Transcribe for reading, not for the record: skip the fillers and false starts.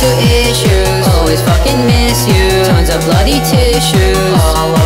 issues. Always fucking miss you. Tons of bloody tissues all